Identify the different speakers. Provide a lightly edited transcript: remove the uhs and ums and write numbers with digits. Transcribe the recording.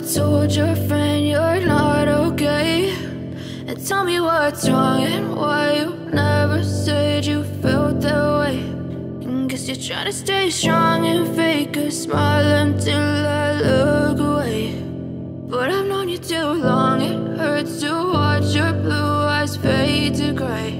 Speaker 1: told your friend you're not okay? And tell me what's wrong and why you never said you felt that way. And guess you're trying to stay strong and fake a smile until I look away. But I've known you too long, it hurts to watch your blue eyes fade to gray.